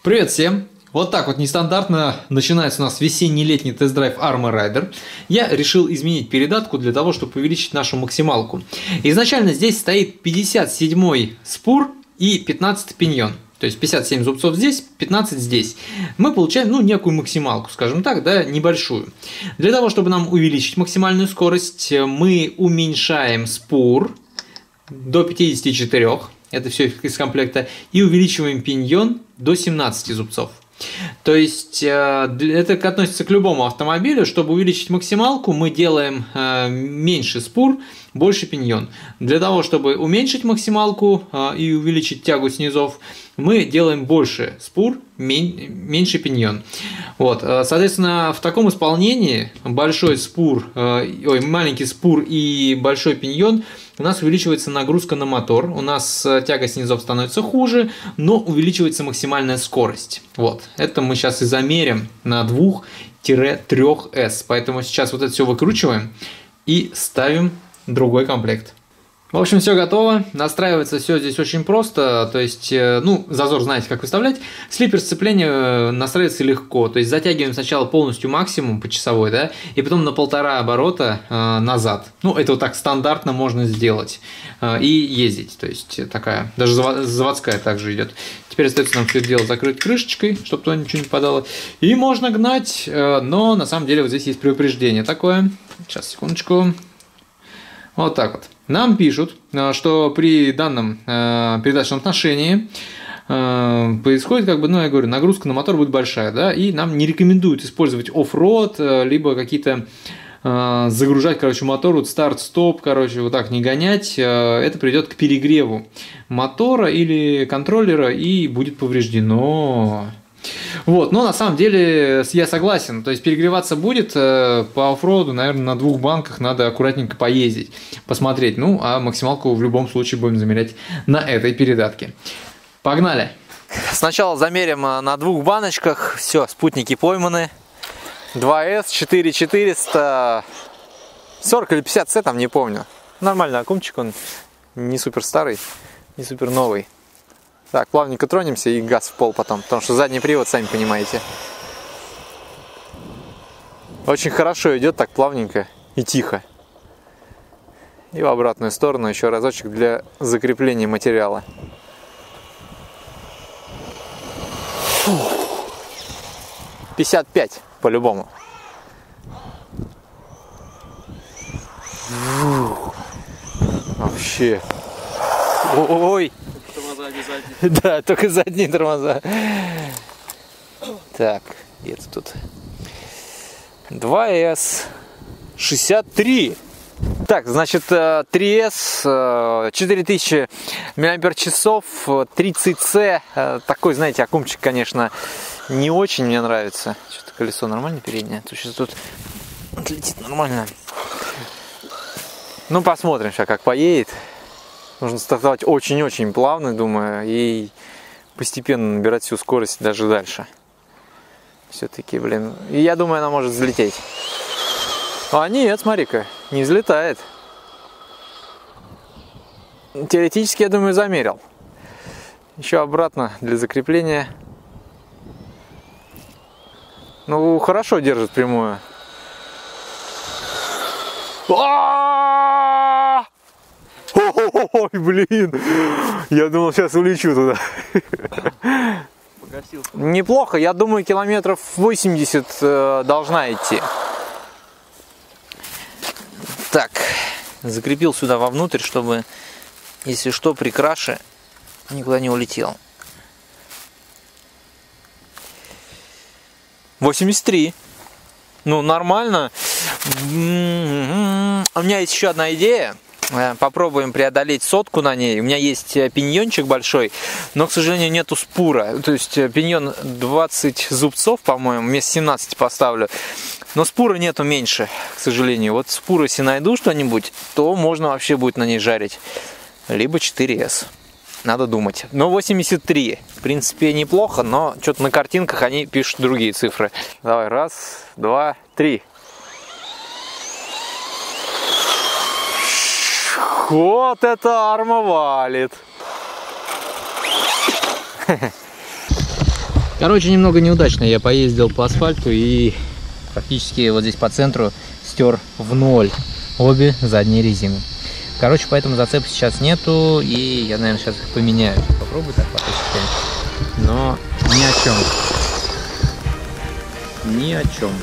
Привет всем! Вот так вот нестандартно начинается у нас весенний-летний тест-драйв Arma Rider. Я решил изменить передатку для того, чтобы увеличить нашу максималку. Изначально здесь стоит 57-й спур и 15 пиньон. То есть 57 зубцов здесь, 15 здесь. Мы получаем, некую максималку, скажем так, да, небольшую. Для того, чтобы нам увеличить максимальную скорость, мы уменьшаем спур до 54. Это все из комплекта. И увеличиваем пиньон до 17 зубцов. То есть это относится к любому автомобилю. Чтобы увеличить максималку, мы делаем меньше спур, больше пиньон. Для того, чтобы уменьшить максималку и увеличить тягу снизов, мы делаем больше спур, меньше пиньон. Вот. Соответственно, в таком исполнении маленький спур и большой пиньон, у нас увеличивается нагрузка на мотор, у нас тяга снизов становится хуже, но увеличивается максимальная скорость. Вот. Это мы сейчас и замерим на 2-3S. Поэтому сейчас вот это все выкручиваем и ставим другой комплект. В общем, все готово. Настраивается все здесь очень просто. То есть, зазор знаете, как выставлять. Слипер сцепления настраивается легко. То есть, затягиваем сначала полностью максимум по часовой, да, и потом на 1,5 оборота назад. Это вот так стандартно можно сделать. И ездить. То есть, такая, даже заводская также идет. Теперь остается нам все это дело закрыть крышечкой, чтобы туда ничего не падало. И можно гнать, но на самом деле вот здесь есть предупреждение такое. Сейчас, секундочку. Вот так вот. Нам пишут, что при данном передаточном отношении происходит, я говорю, нагрузка на мотор будет большая, да, и нам не рекомендуют использовать оффроад, либо какие-то загружать, мотор, старт-стоп, вот так не гонять. Это приведет к перегреву мотора или контроллера и будет повреждено. Вот, но на самом деле я согласен, то есть перегреваться будет по оффроуду, наверное, на 2 банках надо аккуратненько поездить, посмотреть, а максималку в любом случае будем замерять на этой передатке. Погнали! Сначала замерим на 2 баночках, все, спутники пойманы, 2S, 4400, 40 или 50C, там не помню, нормальный аккумчик, он не супер старый, не супер новый. Так, плавненько тронемся и газ в пол потом, потому что задний привод, сами понимаете. Очень хорошо идет, так плавненько и тихо. И в обратную сторону еще разочек для закрепления материала. 55 по-любому. Вообще. Ой. Да, только задние тормоза. Так, где-то тут 2S 63. Так, значит, 3S 4000 мАч, 30C. Такой, знаете, аккумчик, конечно, не очень мне нравится. Что-то колесо нормально переднее? Сейчас тут отлетит нормально. Посмотрим сейчас, как поедет. Нужно стартовать очень-очень плавно, думаю, и постепенно набирать всю скорость даже дальше. Все-таки, и я думаю, она может взлететь. А нет, смотри-ка, не взлетает. Теоретически, я думаю, замерил. Еще обратно для закрепления. Хорошо держит прямую. Ой, блин, я думал, сейчас улечу туда. Неплохо, я думаю, километров 80 должна идти. Так, закрепил сюда вовнутрь, чтобы, если что, при краше никуда не улетел. 83. Нормально. У меня есть еще одна идея. Попробуем преодолеть 100 на ней. У меня есть пиньончик большой, но, к сожалению, нету спура. То есть пиньон 20 зубцов, по-моему, вместо 17 поставлю. Но спура нету меньше, к сожалению. Вот спуру, если найду что-нибудь, то можно вообще будет на ней жарить. Либо 4S. Надо думать. 83. В принципе, неплохо, но что-то на картинках они пишут другие цифры. Давай, 1, 2, 3. Вот это Arma валит. Короче, немного неудачно я поездил по асфальту и практически вот здесь по центру стер в ноль обе задние резины. Короче, поэтому зацепа сейчас нету, и я, наверное, сейчас их поменяю. Попробую так потащить, но ни о чем. Ни о чем.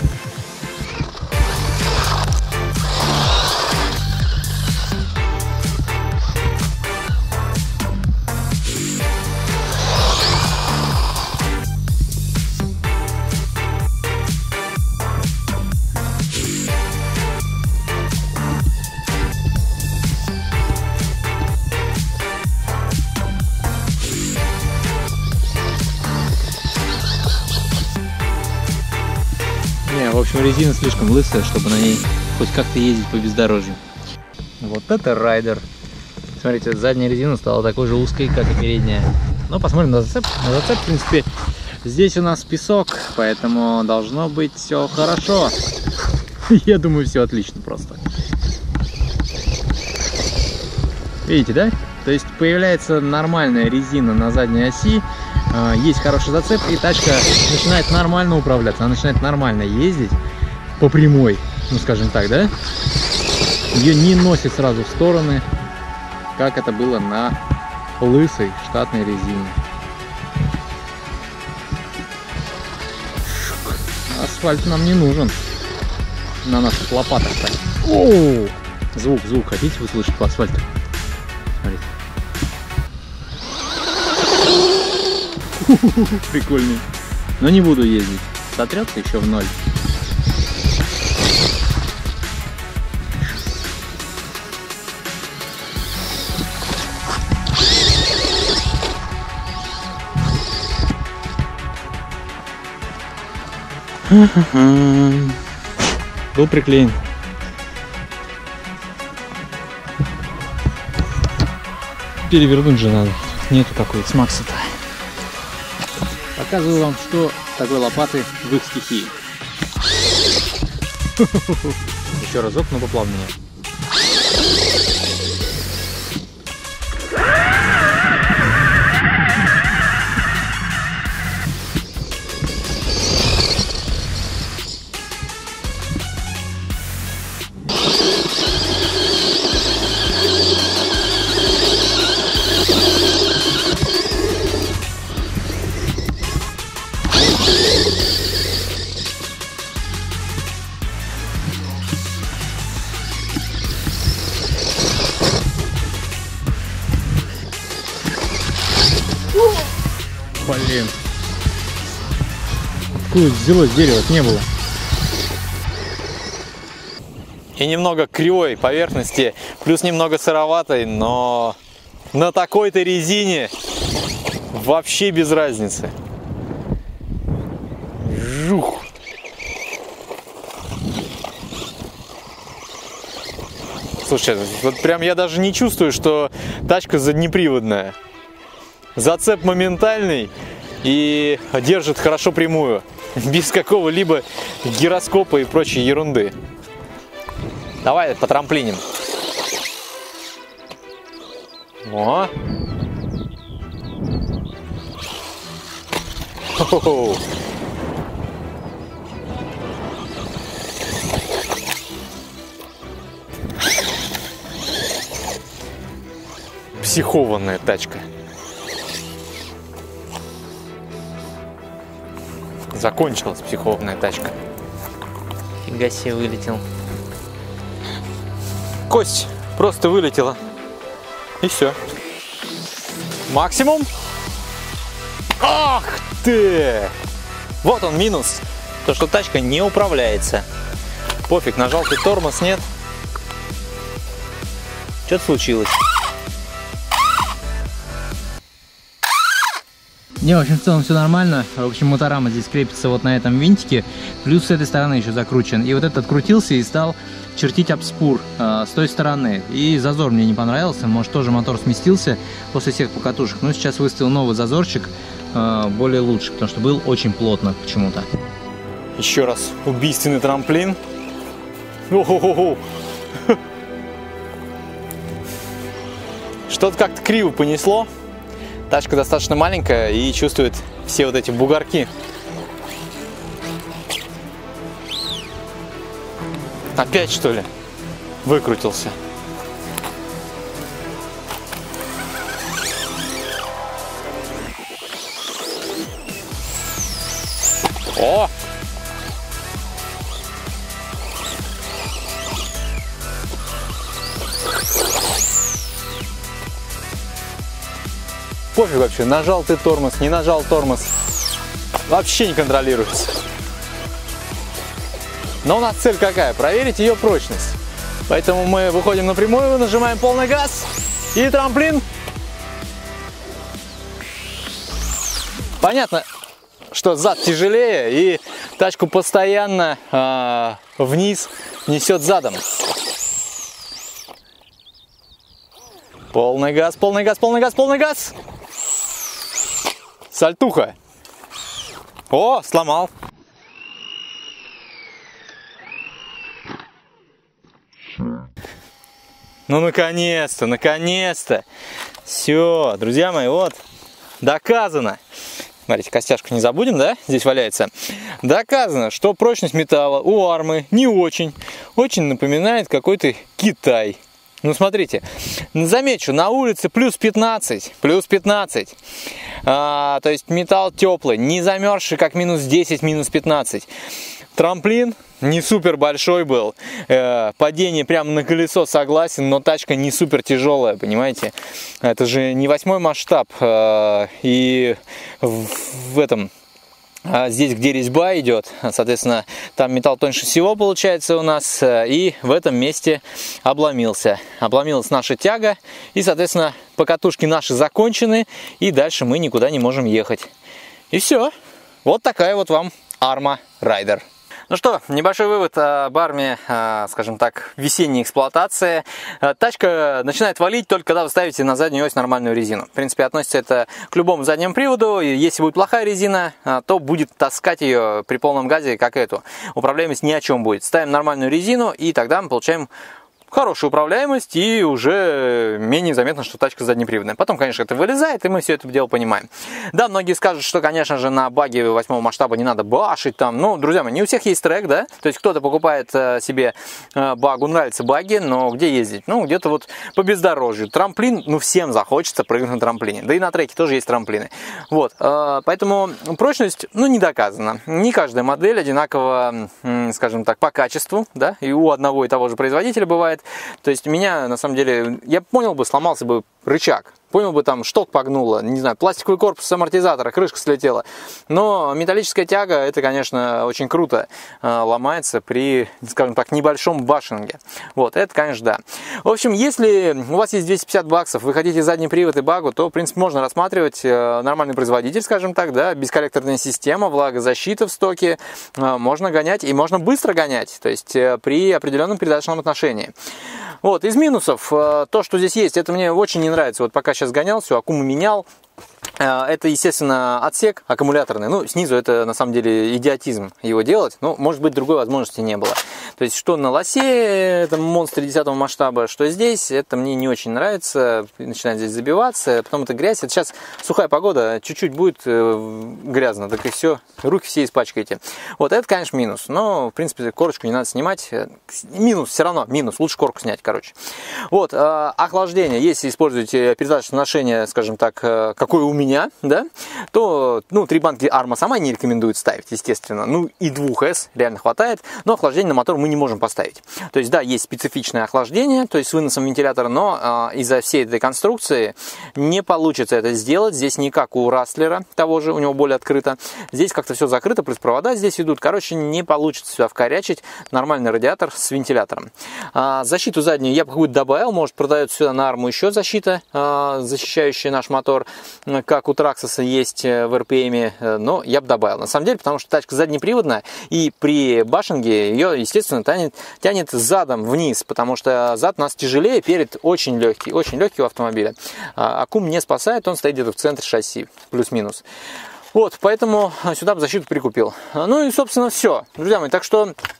В общем, резина слишком лысая, чтобы на ней хоть как-то ездить по бездорожью. Вот это райдер. Смотрите, задняя резина стала такой же узкой, как и передняя. Но посмотрим на зацеп. На зацеп, в принципе, здесь у нас песок, поэтому должно быть все хорошо. Я думаю, все отлично просто. Видите, да? То есть появляется нормальная резина на задней оси. Есть хороший зацеп, и тачка начинает нормально управляться, она начинает нормально ездить по прямой, ну скажем так, да? Ее не носит сразу в стороны, как это было на лысой штатной резине. Асфальт нам не нужен на наших лопатах. О! Звук, хотите услышать по асфальту? Смотрите. Прикольный. Но не буду ездить. Сотрется еще в ноль. Был приклеен. Перевернуть же надо. Нету такой X-Max-то. Показываю вам, что такой лопаты в их стихии. Еще разок, но поплавнее. Блин. Откуда взялось дерево? Не было. И немного кривой поверхности, плюс немного сыроватой, но на такой-то резине вообще без разницы. Жух. Слушай, вот прям я даже не чувствую, что тачка заднеприводная. Зацеп моментальный и держит хорошо прямую, без какого-либо гироскопа и прочей ерунды. Давай потрамплиним. О! Хо-хо-хо. Психованная тачка. Закончилась психованная тачка. Фига себе, вылетел. Кость просто вылетела. И все. Максимум. Ах ты! Вот он минус. То, что тачка не управляется. Пофиг, нажал ты тормоз, нет. Что-то случилось. Не, в общем, в целом все нормально. В общем, моторама здесь крепится вот на этом винтике. Плюс с этой стороны еще закручен. И вот этот открутился и стал чертить об спур с той стороны. И зазор мне не понравился. Может, тоже мотор сместился после всех покатушек. Но сейчас выставил новый зазорчик, более лучше, потому что был очень плотно почему-то. Еще раз убийственный трамплин. О-хо-хо-хо. Что-то как-то криво понесло. Тачка достаточно маленькая и чувствует все вот эти бугорки. Опять, что ли, выкрутился? О! Пофиг вообще, нажал ты тормоз, не нажал тормоз. Вообще не контролируется. Но у нас цель какая? Проверить ее прочность. Поэтому мы выходим на прямую, нажимаем полный газ и трамплин. Понятно, что зад тяжелее и тачку постоянно вниз несет задом. Полный газ, полный газ, полный газ, полный газ. Сальтуха. О, сломал. Ну, наконец-то, наконец-то. Все, друзья мои, вот, доказано. Смотрите, костяшку не забудем, да? Здесь валяется. Доказано, что прочность металла у армы не очень. Очень напоминает какой-то Китай. Ну, смотрите, замечу, на улице плюс 15, плюс 15. То есть металл теплый, не замерзший, как минус 10, минус 15. Трамплин не супер большой был, падение прямо на колесо, согласен, но тачка не супер тяжелая, понимаете? Это же не 8-й масштаб, и в этом... Здесь, где резьба идет, соответственно, там металл тоньше всего получается у нас, и в этом месте обломился. Обломилась наша тяга, и, соответственно, покатушки наши закончены, и дальше мы никуда не можем ехать. И все. Вот такая вот вам Arma Rider. Ну что, небольшой вывод об арме, скажем так, весенней эксплуатации. Тачка начинает валить только когда вы ставите на заднюю ось нормальную резину. В принципе, относится это к любому заднему приводу. И если будет плохая резина, то будет таскать ее при полном газе, как эту. Управляемость ни о чем будет. Ставим нормальную резину, и тогда мы получаем хорошую управляемость, и уже менее заметно, что тачка заднеприводная. Потом, конечно, это вылезает, и мы все это дело понимаем. Да, многие скажут, что, конечно же, на баге 8-го масштаба не надо башить там. Ну, друзья мои, не у всех есть трек, да? То есть кто-то покупает себе багу, нравятся баги, но где ездить? Ну, где-то вот по бездорожью. Трамплин, ну, всем захочется прыгнуть на трамплине. Да и на треке тоже есть трамплины. Вот, поэтому прочность, ну, не доказана. Не каждая модель одинакова, скажем так, по качеству, да? И у одного и того же производителя бывает. То есть меня, на самом деле, я понял бы, сломался бы рычаг. Понял бы, там шток погнуло, не знаю, пластиковый корпус амортизатора, крышка слетела. Но металлическая тяга, это, конечно, очень круто ломается при, скажем так, небольшом башинге. Вот, это, конечно, да. В общем, если у вас есть 250 баксов, вы хотите задний привод и багу, то, в принципе, можно рассматривать нормальный производитель, скажем так, да, бесколлекторная система, влагозащита в стоке, можно гонять и можно быстро гонять, то есть при определенном передаточном отношении. Вот, из минусов, то, что здесь есть, это мне очень не нравится. Вот пока сейчас гонял, все, аккуму менял. Это, естественно, отсек аккумуляторный. Ну, снизу это, на самом деле, идиотизм его делать. Ну, может быть, другой возможности не было. То есть, что на лосе, этом монстре 10-го масштаба, что здесь, это мне не очень нравится. Начинает здесь забиваться, потом это грязь. Это сейчас сухая погода, чуть-чуть будет грязно, так и все, руки все испачкаете. Вот, это, конечно, минус. Но, в принципе, корочку не надо снимать. Минус, все равно, минус. Лучше корку снять, короче. Вот, охлаждение. Если используете передаточное ношение, скажем так, какое у меня, да, то, ну, 3 банки Arma сама не рекомендует ставить, естественно. Ну, и 2S реально хватает, но охлаждение на мотор мы не можем поставить. То есть, да, есть специфичное охлаждение, то есть с выносом вентилятора, но из-за всей этой конструкции не получится это сделать. Здесь не как у Растлера, того же, у него более открыто. Здесь как-то все закрыто, плюс провода здесь идут. Короче, не получится сюда вкорячить нормальный радиатор с вентилятором. Защиту заднюю я бы какую-то добавил, может, продается сюда на Arma еще защита, защищающая наш мотор, как у Traxxas есть в RPM, но я бы добавил. На самом деле, потому что тачка заднеприводная, и при башинге ее, естественно, тянет задом вниз, потому что зад у нас тяжелее, перед очень легкий у автомобиля. Аккум не спасает, он стоит где-то в центре шасси, плюс-минус. Вот, поэтому сюда бы защиту прикупил. Ну и, собственно, все, друзья мои, так что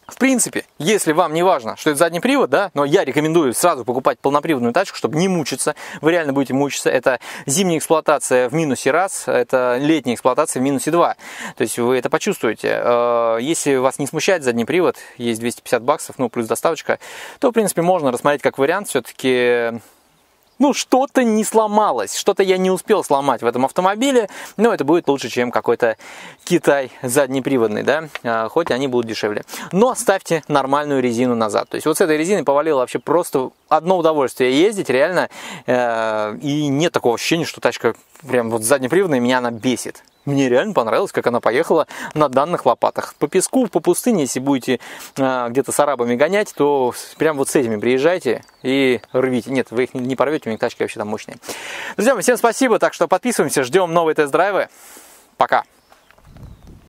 В принципе, если вам не важно, что это задний привод, да, но я рекомендую сразу покупать полноприводную тачку, чтобы не мучиться. Вы реально будете мучиться. Это зимняя эксплуатация в минусе раз, это летняя эксплуатация в минусе 2. То есть вы это почувствуете. Если вас не смущает задний привод, есть 250 баксов, ну плюс доставочка, то в принципе можно рассмотреть как вариант. Все-таки ну, что-то не сломалось, что-то я не успел сломать в этом автомобиле, но это будет лучше, чем какой-то Китай заднеприводный, да, хоть они будут дешевле. Но ставьте нормальную резину назад. То есть вот с этой резиной повалило вообще просто одно удовольствие ездить, реально, и нет такого ощущения, что тачка прям вот заднеприводная, меня она бесит. Мне реально понравилось, как она поехала на данных лопатах. По песку, по пустыне, если будете где-то с арабами гонять, то прям вот с этими приезжайте и рвите. Нет, вы их не порвете, у них тачки вообще там мощные. Друзья, всем спасибо, так что подписываемся, ждем новые тест-драйвы. Пока!